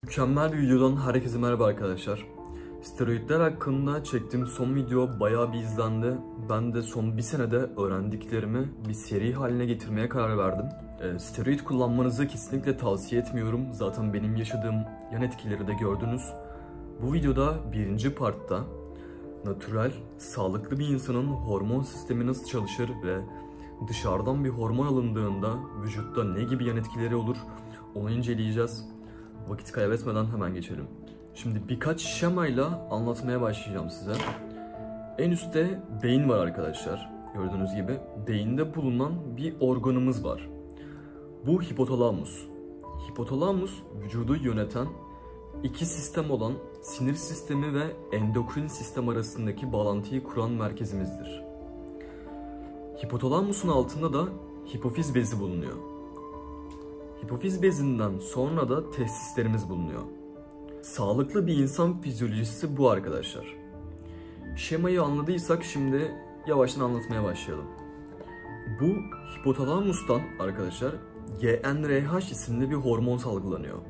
Mükemmel bir videodan herkese merhaba arkadaşlar. Steroidler hakkında çektiğim son video bayağı bir izlendi. Ben de son bir senede öğrendiklerimi bir seri haline getirmeye karar verdim. Steroid kullanmanızı kesinlikle tavsiye etmiyorum. Zaten benim yaşadığım yan etkileri de gördünüz. Bu videoda birinci partta natürel, sağlıklı bir insanın hormon sistemi nasıl çalışır ve dışarıdan bir hormon alındığında vücutta ne gibi yan etkileri olur onu inceleyeceğiz. Vakit kaybetmeden hemen geçelim. Şimdi birkaç şemayla anlatmaya başlayacağım size. En üstte beyin var arkadaşlar. Gördüğünüz gibi beyinde bulunan bir organımız var. Bu hipotalamus. Hipotalamus vücudu yöneten iki sistem olan sinir sistemi ve endokrin sistem arasındaki bağlantıyı kuran merkezimizdir. Hipotalamusun altında da hipofiz bezi bulunuyor. Hipofiz bezinden sonra da testislerimiz bulunuyor. Sağlıklı bir insan fizyolojisi bu arkadaşlar. Şemayı anladıysak şimdi yavaştan anlatmaya başlayalım. Bu hipotalamustan arkadaşlar GnRH isimli bir hormon salgılanıyor.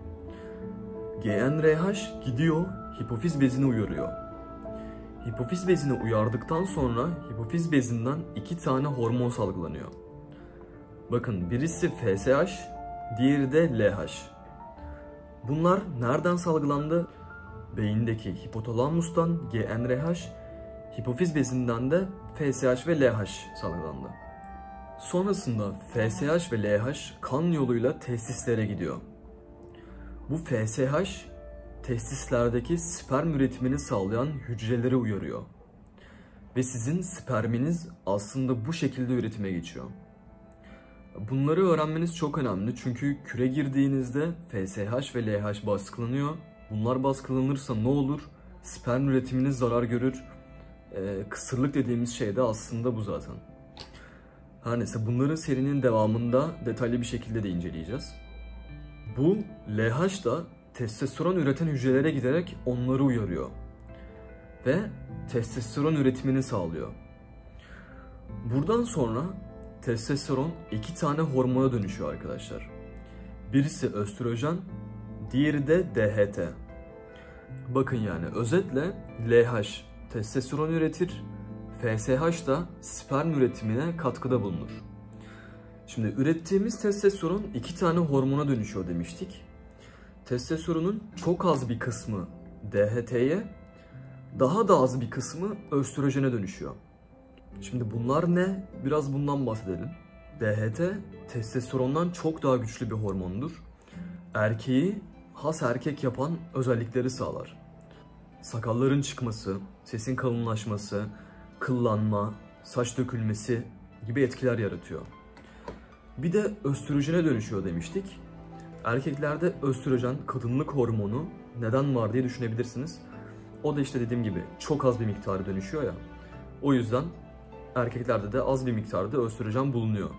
GnRH gidiyor hipofiz bezini uyarıyor. Hipofiz bezini uyardıktan sonra hipofiz bezinden iki tane hormon salgılanıyor. Bakın birisi FSH, diğeri de LH. Bunlar nereden salgılandı? Beyindeki hipotalamustan GnRH, hipofiz bezinden de FSH ve LH salgılandı. Sonrasında FSH ve LH kan yoluyla testislere gidiyor. Bu FSH testislerdeki sperm üretimini sağlayan hücreleri uyarıyor. Ve sizin sperminiz aslında bu şekilde üretime geçiyor. Bunları öğrenmeniz çok önemli çünkü küre girdiğinizde FSH ve LH baskılanıyor. Bunlar baskılanırsa ne olur? Sperm üretiminiz zarar görür. Kısırlık dediğimiz şey de aslında bu zaten. Her neyse bunların serinin devamında detaylı bir şekilde de inceleyeceğiz. Bu LH da testosteron üreten hücrelere giderek onları uyarıyor. Ve testosteron üretimini sağlıyor. Buradan sonra testosteron iki tane hormona dönüşüyor arkadaşlar. Birisi östrojen, diğeri de DHT. Bakın yani özetle LH testosteron üretir, FSH da sperm üretimine katkıda bulunur. Şimdi ürettiğimiz testosteron iki tane hormona dönüşüyor demiştik. Testosteronun çok az bir kısmı DHT'ye, daha da az bir kısmı östrojene dönüşüyor. Şimdi bunlar ne? Biraz bundan bahsedelim. DHT, testosterondan çok daha güçlü bir hormondur. Erkeği has erkek yapan özellikleri sağlar. Sakalların çıkması, sesin kalınlaşması, kıllanma, saç dökülmesi gibi etkiler yaratıyor. Bir de östrojene dönüşüyor demiştik. Erkeklerde östrojen, kadınlık hormonu neden var diye düşünebilirsiniz. O da işte dediğim gibi çok az bir miktarı dönüşüyor ya. O yüzden erkeklerde de az bir miktarda östrojen bulunuyor.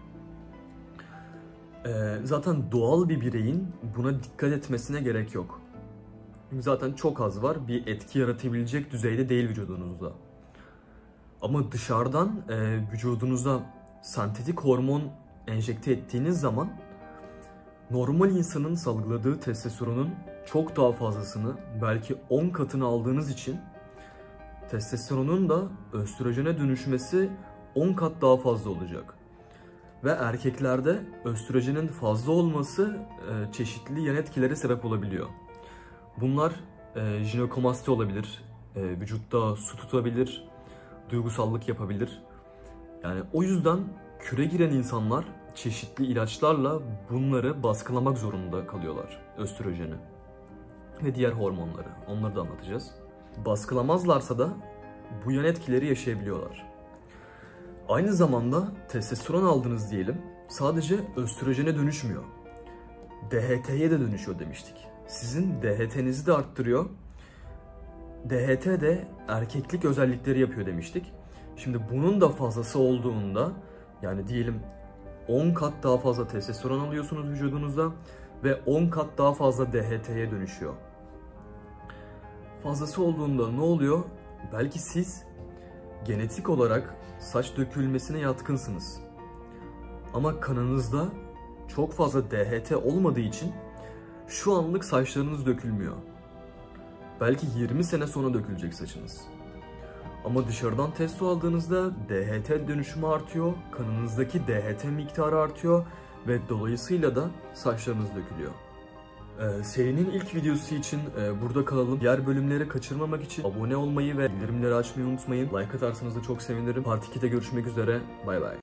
Zaten doğal bir bireyin buna dikkat etmesine gerek yok. Zaten çok az var, bir etki yaratabilecek düzeyde değil vücudunuzda. Ama dışarıdan vücudunuza sentetik hormon enjekte ettiğiniz zaman normal insanın salgıladığı testosteronun çok daha fazlasını, belki 10 katını aldığınız için testosteronun da östrojene dönüşmesi 10 kat daha fazla olacak. Ve erkeklerde östrojenin fazla olması çeşitli yan etkilere sebep olabiliyor. Bunlar jinekomasti olabilir, vücutta su tutabilir, duygusallık yapabilir. Yani o yüzden küre giren insanlar çeşitli ilaçlarla bunları baskılamak zorunda kalıyorlar, östrojeni ve diğer hormonları. Onları da anlatacağız. Baskılamazlarsa da bu yan etkileri yaşayabiliyorlar. Aynı zamanda testosteron aldınız diyelim, sadece östrojene dönüşmüyor. DHT'ye de dönüşüyor demiştik. Sizin DHT'nizi de arttırıyor. DHT de erkeklik özellikleri yapıyor demiştik. Şimdi bunun da fazlası olduğunda, yani diyelim 10 kat daha fazla testosteron alıyorsunuz vücudunuza ve 10 kat daha fazla DHT'ye dönüşüyor. Fazlası olduğunda ne oluyor? Belki siz genetik olarak saç dökülmesine yatkınsınız. Ama kanınızda çok fazla DHT olmadığı için Şu anlık saçlarınız dökülmüyor. Belki 20 sene sonra dökülecek saçınız. Ama dışarıdan testo aldığınızda DHT dönüşümü artıyor, kanınızdaki DHT miktarı artıyor ve dolayısıyla da saçlarınız dökülüyor. Serinin ilk videosu için burada kalalım. Diğer bölümleri kaçırmamak için abone olmayı ve bildirimleri açmayı unutmayın. Like atarsanız da çok sevinirim. Part 2'de görüşmek üzere. Bay bay.